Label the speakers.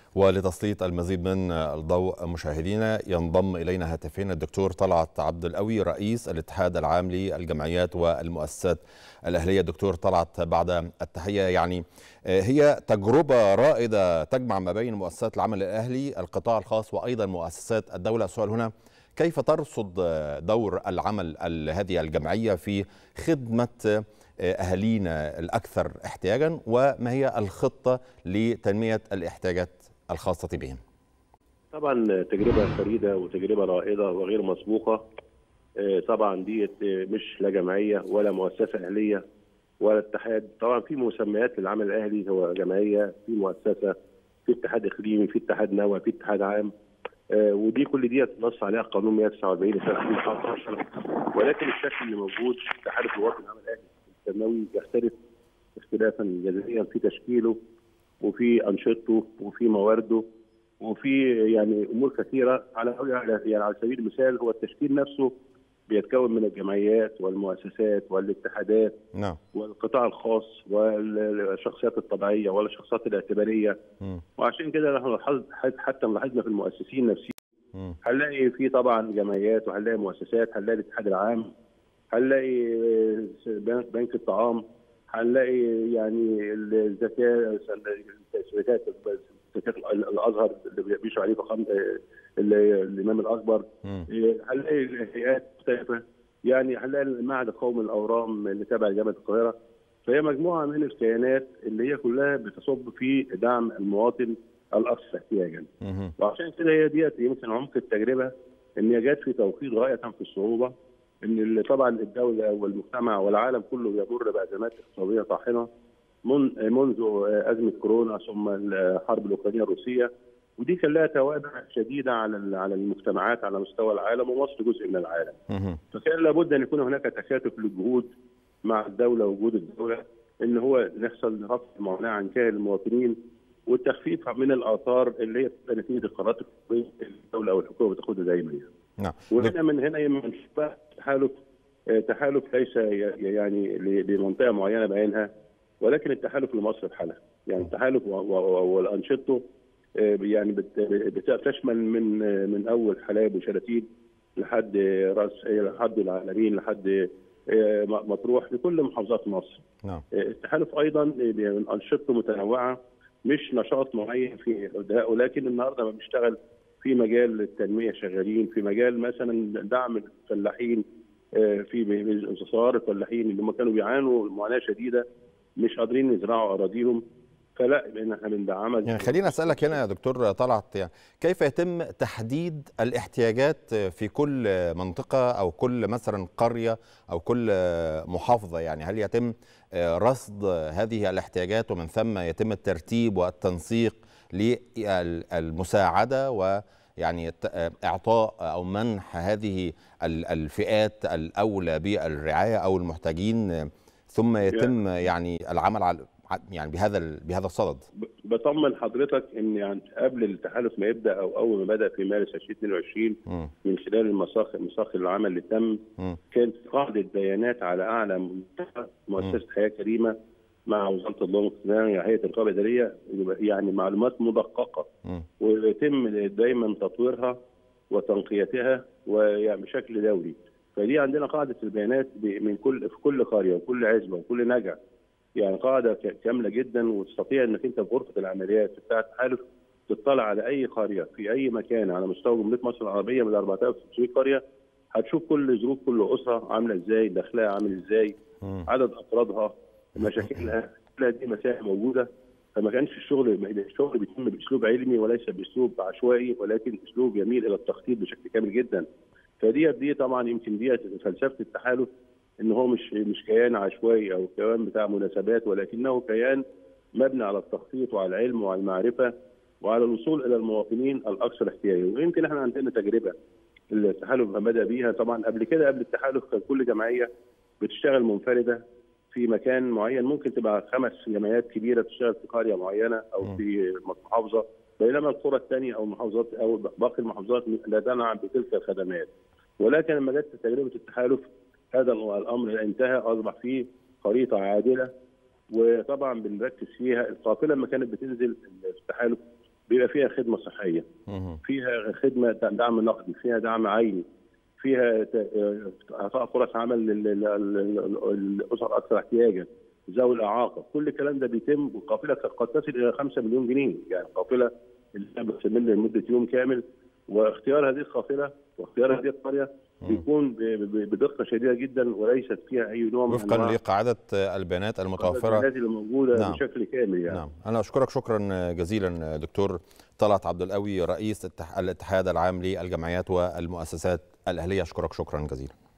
Speaker 1: ولتسليط المزيد من الضوء مشاهدينا ينضم إلينا هاتفين الدكتور طلعت عبد القوي رئيس الاتحاد العام للجمعيات والمؤسسات الأهلية. دكتور طلعت، بعد التحية، هي تجربة رائدة تجمع ما بين مؤسسات العمل الأهلي، القطاع الخاص، وأيضا مؤسسات الدولة. السؤال هنا: كيف ترصد دور العمل هذه الجمعية في خدمة أهالينا الأكثر احتياجا، وما هي الخطة لتنمية الاحتياجات الخاصة بهم؟
Speaker 2: طبعا تجربة فريدة وتجربة رائدة وغير مسبوقة. طبعا ديت مش لا جمعية ولا مؤسسة أهلية ولا اتحاد. طبعا في مسميات للعمل الأهلي، هو جمعية، في مؤسسة، في اتحاد إقليمي، في اتحاد نوعي، في اتحاد عام. ودي كل دي نص عليها قانون 149 لسنة 2019. ولكن الشكل اللي موجود في الاتحاد الوطني للعمل الأهلي الثانوي يختلف اختلافا جذريا في تشكيله وفي أنشطته وفي موارده وفي امور كثيره. على سبيل المثال، هو التشكيل نفسه بيتكون من الجمعيات والمؤسسات والاتحادات والقطاع الخاص والشخصيات الطبيعيه والشخصيات الاعتباريه. وعشان كده نحن حتى لاحظنا في المؤسسين نفسهم هنلاقي في طبعا جمعيات، وهنلاقي مؤسسات، هنلاقي الاتحاد العام، هنلاقي بنك الطعام، هنلاقي الزكاه، زكاه الازهر اللي بيشرع عليه فخامه الامام الاكبر. هنلاقي هيئات مختلفه، هنلاقي المعهد القومي للاورام اللي تابع لجامعه القاهره. فهي مجموعه من الكيانات اللي هي كلها بتصب في دعم المواطن الاكثر احتياجا. وعشان كده هي ديت يمكن عمق التجربه ان هي جت في توقيت غايه في الصعوبه، ان طبعا الدوله والمجتمع والعالم كله بيمر بازمات اقتصاديه طاحنه منذ ازمه كورونا ثم الحرب الاوكرانيه الروسيه، ودي كان لها توابع شديده على المجتمعات على مستوى العالم، ومصر جزء من العالم. فكان لابد ان يكون هناك تكاتف للجهود مع الدوله ووجود الدوله، ان هو يحصل رفع المعاناه عن كاهل المواطنين والتخفيف من الاثار اللي هي نتيجه القرارات اللي الدوله او الحكومه بتاخدها دايما. وهنا من هنا ينشا تحالف ليس لمنطقه معينه بعينها، ولكن التحالف لمصر بحالها. التحالف والانشطته بتشمل من اول حلايب وشلاتين لحد لحد العلمين لحد مطروح لكل محافظات مصر. التحالف ايضا انشطته متنوعه، مش نشاط معين في ده، ولكن النهارده بنشتغل في مجال التنميه، شغالين في مجال مثلا دعم الفلاحين، في انتصار الفلاحين اللي هم كانوا بيعانوا معاناه شديده مش قادرين يزرعوا اراضيهم، فلا احنا بندعمها.
Speaker 1: خليني اسالك هنا يا دكتور طلعت، كيف يتم تحديد الاحتياجات في كل منطقه او كل مثلا قريه او كل محافظه؟ هل يتم رصد هذه الاحتياجات ومن ثم يتم الترتيب والتنسيق للمساعده اعطاء او منح هذه الفئات الاولى بالرعايه او المحتاجين، ثم يتم العمل على بهذا الصدد؟
Speaker 2: بطمن حضرتك ان قبل التحالف ما يبدا او اول ما بدا في مارس 2022 من خلال المساق العمل اللي تم، كانت قاعده بيانات على اعلى مؤسسه حياه كريمه مع وزاره الله والاقتصاد، هيئه الرقابه الاداريه، معلومات مدققه ويتم دايما تطويرها وتنقيتها بشكل دوري. فدي عندنا قاعده البيانات في كل قريه وكل عزبه وكل نجع، قاعده كامله جدا، وتستطيع انك انت في غرفه العمليات بتاعه التحالف تطلع على اي قريه في اي مكان على مستوى جمهوريه مصر العربيه من 4500 قريه، هتشوف كل ظروف كل اسره عامله ازاي، دخلها عامل ازاي، عدد افرادها، مشاكلها، دي مسائل موجوده. فما كانش الشغل بيتم باسلوب علمي وليس باسلوب عشوائي، ولكن اسلوب يميل الى التخطيط بشكل كامل جدا. دي طبعا يمكن دي فلسفه التحالف، ان هو مش كيان عشوائي او كيان بتاع مناسبات، ولكنه كيان مبني على التخطيط وعلى العلم وعلى المعرفه وعلى الوصول الى المواطنين الاكثر احتياجا. ويمكن احنا عندنا تجربه التحالف بدا بيها. طبعا قبل كده، قبل التحالف، كان كل جمعيه بتشتغل منفرده في مكان معين، ممكن تبقى 5 جمعيات كبيره بتشتغل في قريه معينه او في محافظه، بينما القرى الثانيه او المحافظات او باقي المحافظات لا تنعم بتلك الخدمات. ولكن لما جت تجربه التحالف هذا الامر انتهى، اصبح فيه خريطه عادله، وطبعا بنركز فيها. القافله لما كانت بتنزل في التحالف بيبقى فيها خدمه صحيه، فيها خدمه دعم نقدي، فيها دعم عيني، فيها اعطاء فرص عمل للاسر اكثر احتياجا، ذوي الاعاقه، كل الكلام ده بيتم، والقافله قد تصل الى 5 مليون جنيه، يعني القافله اللي بتستمر لمده يوم كامل. واختيار هذه القافله واختيار هذه القريه بيكون بدقه شديده جدا، وليست فيها اي نوع من
Speaker 1: وفقا لقاعده البيانات المتوفره،
Speaker 2: البيانات اللي موجوده بشكل كامل يعني.
Speaker 1: نعم. انا اشكرك شكرا جزيلا دكتور طلعت عبد القوي رئيس الاتحاد العام للجمعيات والمؤسسات الاهليه، اشكرك شكرا جزيلا.